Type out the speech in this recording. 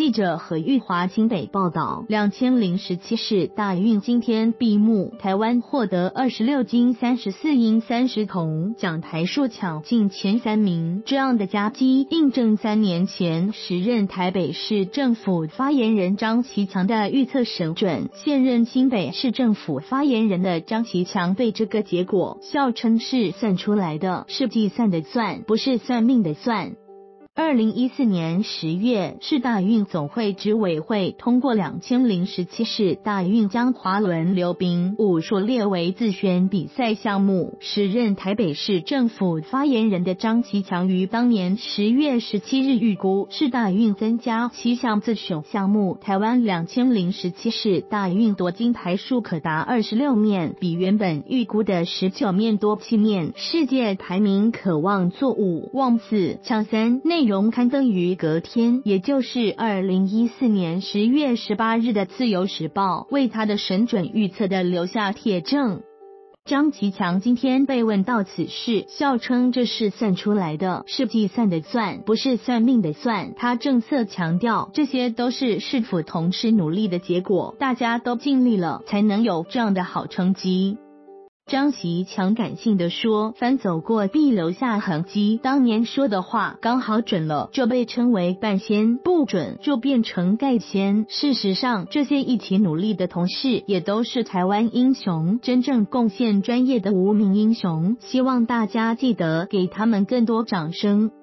记者何玉华新北报道，2017世大运今天闭幕，台湾获得26金34银30铜，奖台数抢进前3名。这样的佳绩印证3年前时任台北市政府发言人张其强的预测神准。现任新北市政府发言人的张其强对这个结果笑称是算出来的，是计算的算，不是算命的算。2014年10月，市大运总会执委会通过2017世大运将滑轮溜冰、武术列为自选比赛项目。时任台北市政府发言人的张其强于当年10月17日预估，市大运增加7项自选项目，台湾2017世大运夺金牌数可达26面，比原本预估的19面多7面，世界排名可望坐5望4抢3。内容刊登于隔天，也就是2014年10月18日的自由时报，为他的神准预测的留下铁证。张其强今天被问到此事，笑称这是算出来的，是计算的算，不是算命的算。他正色强调，这些都是市府同事努力的结果，大家都尽力了，才能有这样的好成绩。张其强感性地说，凡走过必留下痕迹，当年说的话刚好准了，就被称为半仙，不准就变成盖仙。事实上，这些一起努力的同事也都是台湾英雄，真正贡献专业的无名英雄，希望大家记得给他们更多掌声。